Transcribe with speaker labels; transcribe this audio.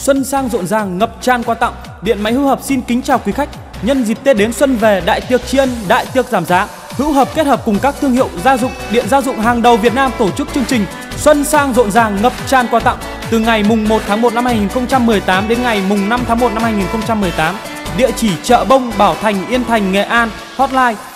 Speaker 1: Xuân sang rộn ràng ngập tràn quà tặng. Điện máy Hữu Hợp xin kính chào quý khách. Nhân dịp Tết đến xuân về, đại tiệc tri ân, đại tiệc giảm giá, Hữu Hợp kết hợp cùng các thương hiệu gia dụng, điện gia dụng hàng đầu Việt Nam tổ chức chương trình Xuân sang rộn ràng ngập tràn quà tặng từ ngày mùng 1 tháng 1 năm 2018 đến ngày mùng 5 tháng 1 năm 2018. Địa chỉ chợ Bông, Bảo Thành, Yên Thành, Nghệ An. Hotline